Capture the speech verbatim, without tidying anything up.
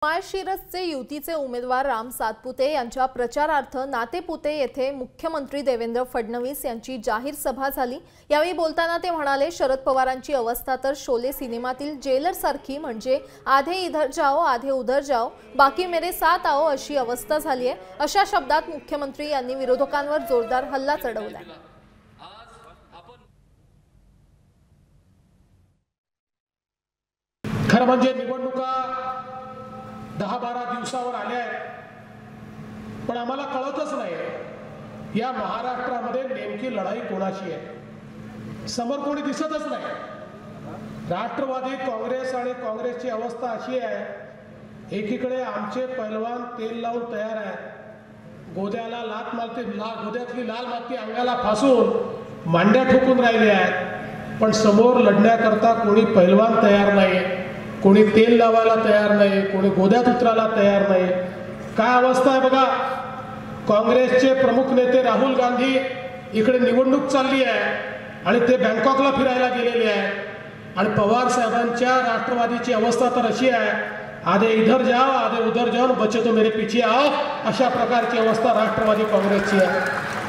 माळशिरसचे युतीचे उमेदवार राम सातपुते यांच्या प्रचारार्थ नातेपुते येथे मुख्यमंत्री देवेंद्र फडणवीस यांची जाहीर सभा झाली। यावेळी बोलताना ते म्हणाले, शरद पवारांची अवस्था तर शोले सिनेमातील जेलर सारखी, म्हणजे आधे इधर जाओ आधे उधर जाओ बाकी मेरे साथ आओ अशी अवस्था झाली आहे। अशा शब्दात मुख्यमंत्री यांनी विरोधकांवर जोरदार हल्ला चढवलाय। खरं म्हणजे निवडणुका दहा बारा दिवसावर आल्या आहेत, पण आम्हाला कळतच नाही या महाराष्ट्रामध्ये नेमकी लढाई कोणाची आहे। समोर कोणी दिसतच नाही। राष्ट्रवादी काँग्रेस आणि काँग्रेसची अवस्था अशी आहे, एकीकडे आमचे पैलवान तेल लावून तयार आहेत, गोद्याला लात मारते लाल गोद्यातली लाल माती अंगाला फासून मांड्या ठोकून राहिले आहेत, पण समोर लढण्याकरता कोणी पैलवान तयार नाही, कोणी तेल लावायला तयार नाही, कोणी गोद्यात उतरायला तयार नाही। काय अवस्था आहे बघा। काँग्रेसचे प्रमुख नेते राहुल गांधी इकडे निवडणूक चालली आहे आणि ते बँकॉकला फिरायला गेलेले आहेत, आणि पवार साहेबांच्या राष्ट्रवादीची अवस्था तर अशी आहे, आधे इधर जाओ आधे उधर जाओ बच्चे तो मेरे पीछे आओ, अशा प्रकारची अवस्था राष्ट्रवादी काँग्रेसची आहे।